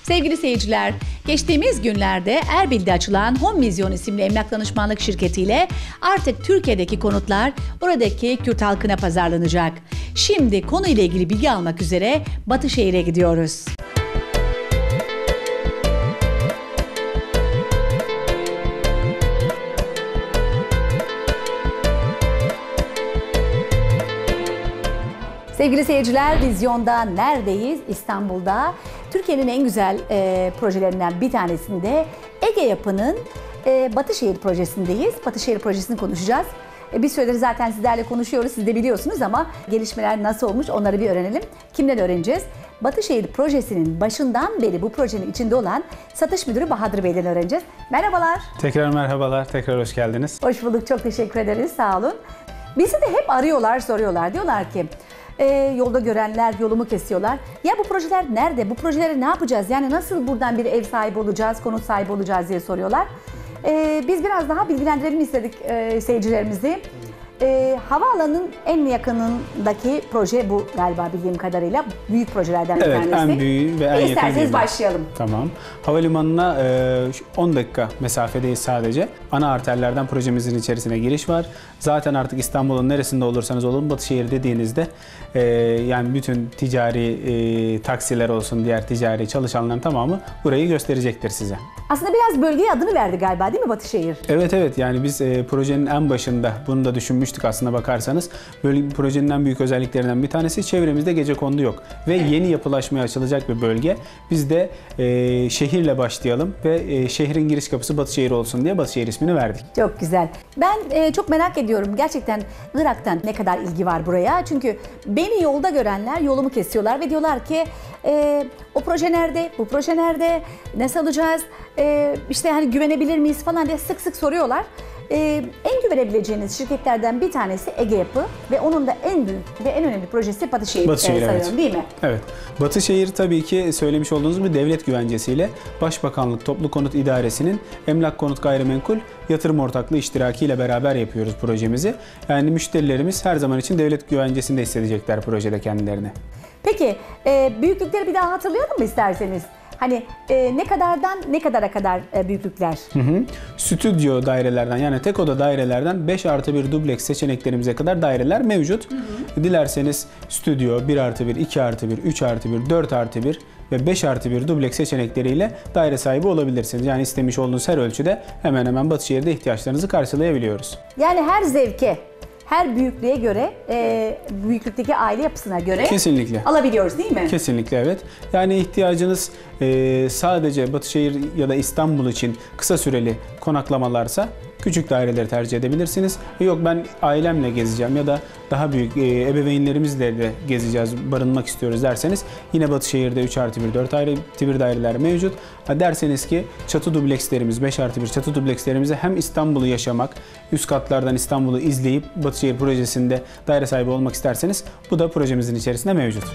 Sevgili seyirciler, geçtiğimiz günlerde Erbil'de açılan Home Vision isimli emlak danışmanlık şirketiyle artık Türkiye'deki konutlar oradaki Kürt halkına pazarlanacak. Şimdi konuyla ilgili bilgi almak üzere Batışehir'e gidiyoruz. Sevgili seyirciler, Vizyon'da neredeyiz? İstanbul'da. Türkiye'nin en güzel projelerinden bir tanesinde Ege Yapı'nın Batışehir projesindeyiz. Batışehir projesini konuşacağız. Bir süredir zaten sizlerle konuşuyoruz, siz de biliyorsunuz ama gelişmeler nasıl olmuş onları bir öğrenelim. Kimden öğreneceğiz? Batışehir projesinin başından beri bu projenin içinde olan satış müdürü Bahadır Bey'den öğreneceğiz. Merhabalar. Tekrar merhabalar, tekrar hoş geldiniz. Hoş bulduk, çok teşekkür ederiz, sağ olun. Bizi de hep arıyorlar, soruyorlar. Diyorlar ki, yolda görenler yolumu kesiyorlar. Ya bu projeler nerede? Bu projeleri ne yapacağız? Yani nasıl buradan bir ev sahibi olacağız, konut sahibi olacağız diye soruyorlar. Biz biraz daha bilgilendirelim istedik seyircilerimizi. Havaalanının en yakınındaki proje bu galiba bildiğim kadarıyla. Büyük projelerden bir tanesi. Evet, en büyüğü ve en yakın. İsterseniz başlayalım. Tamam. Havalimanına 10 dakika mesafedeyiz sadece. Ana arterlerden projemizin içerisine giriş var. Zaten artık İstanbul'un neresinde olursanız olun Batışehir dediğinizde yani bütün ticari taksiler olsun, diğer ticari çalışanların tamamı burayı gösterecektir size. Aslında biraz bölgeye adını verdi galiba değil mi Batışehir? Evet yani biz projenin en başında bunu da düşünmüştük aslında bakarsanız. Böyle projenin en büyük özelliklerinden bir tanesi çevremizde gecekondu yok. Ve yeni yapılaşmaya açılacak bir bölge. Biz de şehirle başlayalım ve şehrin giriş kapısı Batışehir olsun diye Batışehir ismini verdik. Çok güzel. Ben çok merak ediyorum gerçekten Irak'tan ne kadar ilgi var buraya. Çünkü beni yolda görenler yolumu kesiyorlar ve diyorlar ki o proje nerede, bu proje nerede, nasıl alacağız, işte hani güvenebilir miyiz falan diye sık sık soruyorlar. En güvenebileceğiniz şirketlerden bir tanesi Ege Yapı ve onun da en büyük ve en önemli projesi Batışehir sayıyorum, evet. Değil mi? Evet. Batışehir tabii ki söylemiş olduğunuz gibi devlet güvencesiyle Başbakanlık Toplu Konut İdaresi'nin Emlak Konut Gayrimenkul Yatırım Ortaklığı iştirakiyle beraber yapıyoruz projemizi. Yani müşterilerimiz her zaman için devlet güvencesinde hissedecekler projede kendilerini. Peki büyüklükleri bir daha hatırlayalım mı isterseniz? Hani ne kadardan ne kadara kadar büyüklükler? Stüdyo dairelerden yani tek oda dairelerden 5+1 dubleks seçeneklerimize kadar daireler mevcut. Dilerseniz stüdyo 1+1, 2+1, 3+1, 4+1 ve 5+1 dubleks seçenekleriyle daire sahibi olabilirsiniz. Yani istemiş olduğunuz her ölçüde hemen hemen Batışehir'de ihtiyaçlarınızı karşılayabiliyoruz. Yani her zevke, her büyüklüğe göre, büyüklükteki aile yapısına göre kesinlikle alabiliyoruz değil mi? Kesinlikle evet. Yani ihtiyacınız sadece Batışehir ya da İstanbul için kısa süreli konaklamalarsa küçük daireleri tercih edebilirsiniz. Yok ben ailemle gezeceğim ya da daha büyük ebeveynlerimizle de gezeceğiz, barınmak istiyoruz derseniz yine Batışehir'de 3+1, 4+1 daireler mevcut. Derseniz ki çatı dublekslerimiz, 5+1 çatı dublekslerimizi hem İstanbul'u yaşamak, üst katlardan İstanbul'u izleyip Batışehir projesinde daire sahibi olmak isterseniz bu da projemizin içerisinde mevcut.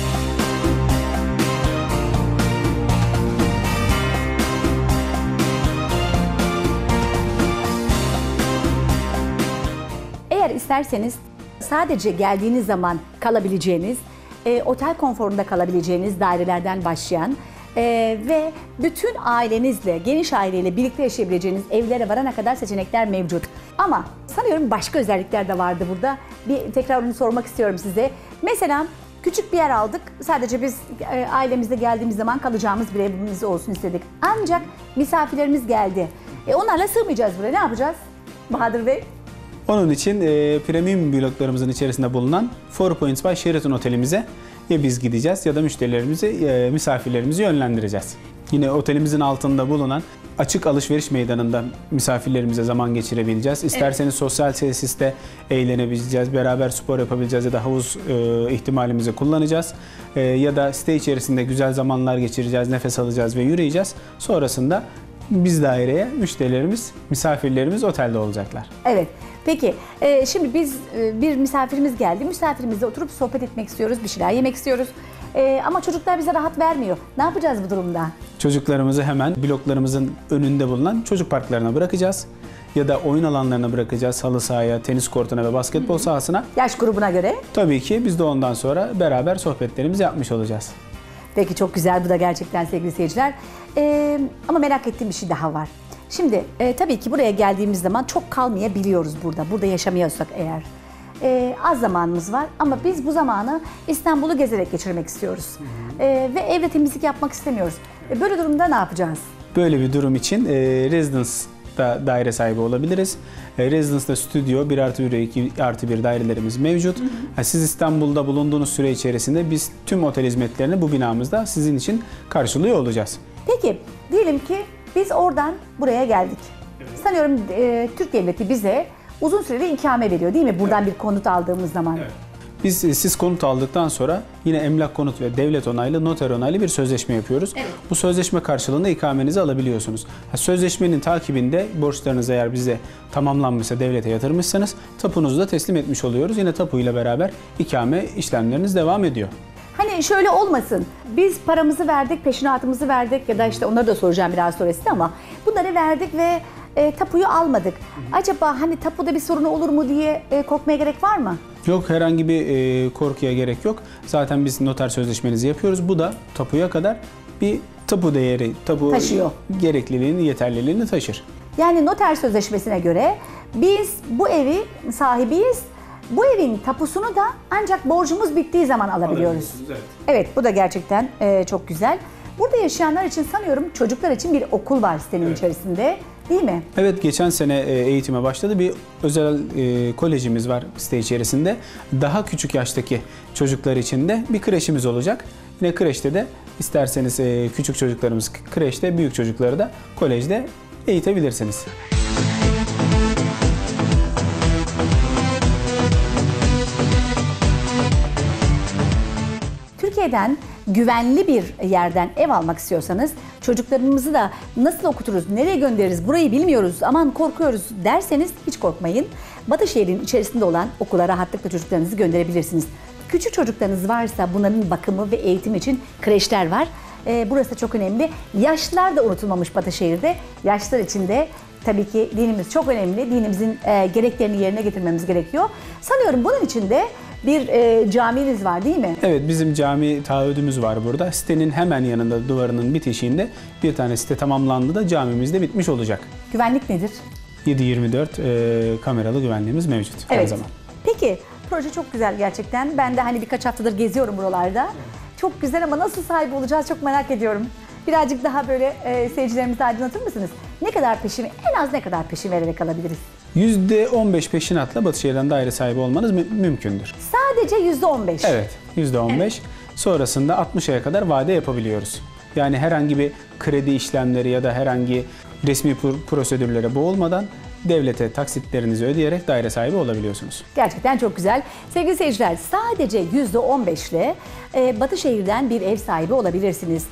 İsterseniz sadece geldiğiniz zaman kalabileceğiniz, otel konforunda kalabileceğiniz dairelerden başlayan ve bütün ailenizle, geniş aileyle birlikte yaşayabileceğiniz evlere varana kadar seçenekler mevcut. Ama sanıyorum başka özellikler de vardı burada. Tekrar onu sormak istiyorum size. Mesela küçük bir yer aldık. Sadece biz ailemizle geldiğimiz zaman kalacağımız bir evimiz olsun istedik. Ancak misafirlerimiz geldi. Onlarla sığmayacağız buraya. Ne yapacağız Bahadır Bey? Onun için premium bloklarımızın içerisinde bulunan Four Points by Sheraton otelimize ya biz gideceğiz ya da müşterilerimizi, misafirlerimizi yönlendireceğiz. Yine otelimizin altında bulunan açık alışveriş meydanında misafirlerimize zaman geçirebileceğiz. İsterseniz sosyal tesiste eğlenebileceğiz, beraber spor yapabileceğiz ya da havuz ihtimalimizi kullanacağız. Ya da site içerisinde güzel zamanlar geçireceğiz, nefes alacağız ve yürüyeceğiz. Sonrasında biz daireye, müşterilerimiz, misafirlerimiz otelde olacaklar. Evet. Peki, şimdi biz bir misafirimiz geldi. Misafirimizle oturup sohbet etmek istiyoruz, bir şeyler yemek istiyoruz. Ama çocuklar bize rahat vermiyor. Ne yapacağız bu durumda? Çocuklarımızı hemen bloklarımızın önünde bulunan çocuk parklarına bırakacağız. Ya da oyun alanlarına bırakacağız. Halı sahaya, tenis kortuna ve basketbol sahasına. Yaş grubuna göre. Tabii ki biz de ondan sonra beraber sohbetlerimizi yapmış olacağız. Peki çok güzel bu da gerçekten sevgili seyirciler. Ama merak ettiğim bir şey daha var. Şimdi tabii ki buraya geldiğimiz zaman çok kalmayabiliyoruz burada. Burada yaşamıyorsak eğer. Az zamanımız var ama biz bu zamanı İstanbul'u gezerek geçirmek istiyoruz. Ve evde temizlik yapmak istemiyoruz. Böyle durumda ne yapacağız? Böyle bir durum için Residence'da daire sahibi olabiliriz. Residence'da stüdyo 1+1 ve 2+1 dairelerimiz mevcut. Siz İstanbul'da bulunduğunuz süre içerisinde biz tüm otel hizmetlerini bu binamızda sizin için karşılıyor olacağız. Peki diyelim ki biz oradan buraya geldik. Sanıyorum Türk Devleti bize uzun süreli ikame veriyor değil mi? Buradan bir konut aldığımız zaman. Siz konut aldıktan sonra yine emlak konut ve devlet onaylı, noter onaylı bir sözleşme yapıyoruz. Bu sözleşme karşılığında ikamenizi alabiliyorsunuz. Sözleşmenin takibinde borçlarınız eğer bize tamamlanmışsa, devlete yatırmışsanız tapunuzu da teslim etmiş oluyoruz. Yine tapuyla beraber ikame işlemleriniz devam ediyor. Hani şöyle olmasın, biz paramızı verdik, peşinatımızı verdik ya da işte onları da soracağım biraz sonra size ama bunları verdik ve tapuyu almadık. Acaba hani tapuda bir sorun olur mu diye korkmaya gerek var mı? Yok, herhangi bir korkuya gerek yok. Zaten biz noter sözleşmenizi yapıyoruz. Bu da tapuya kadar bir tapu değeri, tapu taşıyor. Gerekliliğini, yeterliliğini taşır. Yani noter sözleşmesine göre biz bu evi sahibiyiz. Bu evin tapusunu da ancak borcumuz bittiği zaman alabiliyoruz. Evet, bu da gerçekten çok güzel. Burada yaşayanlar için sanıyorum çocuklar için bir okul var sitenin içerisinde. Değil mi? Evet, geçen sene eğitime başladı. Bir özel kolejimiz var site içerisinde. Daha küçük yaştaki çocuklar için de bir kreşimiz olacak. Yine kreşte de isterseniz küçük çocuklarımız kreşte, büyük çocukları da kolejde eğitebilirsiniz. Türkiye'den güvenli bir yerden ev almak istiyorsanız çocuklarımızı da nasıl okuturuz, nereye göndeririz, burayı bilmiyoruz, aman korkuyoruz derseniz hiç korkmayın. Batışehir'in içerisinde olan okula rahatlıkla çocuklarınızı gönderebilirsiniz. Küçük çocuklarınız varsa bunların bakımı ve eğitimi için kreşler var. Burası da çok önemli. Yaşlılar da unutulmamış Batışehir'de. Yaşlılar için de tabii ki dinimiz çok önemli. Dinimizin gereklerini yerine getirmemiz gerekiyor. Sanıyorum bunun için de bir caminiz var değil mi? Evet, bizim cami taahhüdümüz var burada. Sitenin hemen yanında, duvarının bitişiğinde bir tane site tamamlandı da camimiz de bitmiş olacak. Güvenlik nedir? 7/24 kameralı güvenliğimiz mevcut her zaman. Peki, proje çok güzel gerçekten. Ben de hani birkaç haftadır geziyorum buralarda. Çok güzel ama nasıl sahibi olacağız çok merak ediyorum. Birazcık daha böyle seyircilerimizi aydınlatır mısınız? Ne kadar peşin, en az ne kadar peşin vererek alabiliriz? %15 peşinatla Batışehir'den daire sahibi olmanız mümkündür. Sadece %15. Evet, %15. Sonrasında 60 aya kadar vade yapabiliyoruz. Yani herhangi bir kredi işlemleri ya da herhangi resmi prosedürlere boğulmadan devlete taksitlerinizi ödeyerek daire sahibi olabiliyorsunuz. Gerçekten çok güzel. Sevgili seyirciler, sadece %15 ile Batışehir'den bir ev sahibi olabilirsiniz.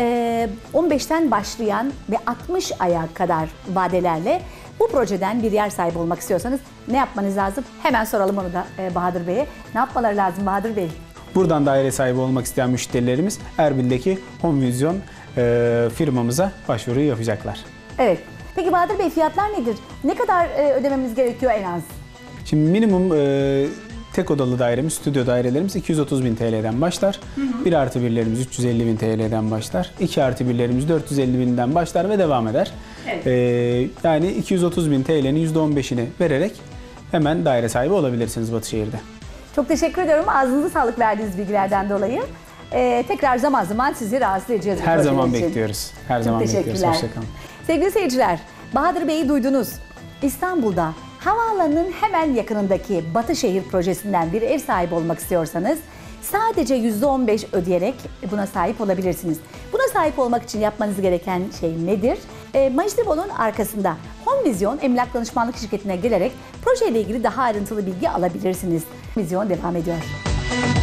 15'ten başlayan ve 60 aya kadar vadelerle bu projeden bir yer sahibi olmak istiyorsanız ne yapmanız lazım? Hemen soralım onu da Bahadır Bey'e. Ne yapmaları lazım Bahadır Bey? Buradan daire sahibi olmak isteyen müşterilerimiz Erbil'deki Home Vision firmamıza başvuru yapacaklar. Evet. Peki Bahadır Bey, fiyatlar nedir? Ne kadar ödememiz gerekiyor en az? Şimdi minimum tek odalı dairemiz, stüdyo dairelerimiz 230.000 TL'den başlar. 1+1'lerimiz 350.000 TL'den başlar. 2+1'lerimiz 450.000'den başlar ve devam eder. Evet. Yani 230.000 TL'nin %15'ini vererek hemen daire sahibi olabilirsiniz Batışehir'de. Çok teşekkür ediyorum. Ağzınıza sağlık verdiğiniz bilgilerden dolayı. Tekrar zaman zaman sizi rahatsız edeceğiz. Her zaman bekliyoruz. Her zaman bekliyoruz. Teşekkürler. Hoşçakalın. Sevgili seyirciler, Bahadır Bey'i duydunuz. İstanbul'da havaalanının hemen yakınındaki Batışehir projesinden bir ev sahibi olmak istiyorsanız sadece %15 ödeyerek buna sahip olabilirsiniz. Buna sahip olmak için yapmanız gereken şey nedir? Majdibol'un arkasında Home Vision Emlak Danışmanlık Şirketi'ne gelerek projeyle ilgili daha ayrıntılı bilgi alabilirsiniz. Vizyon devam ediyor.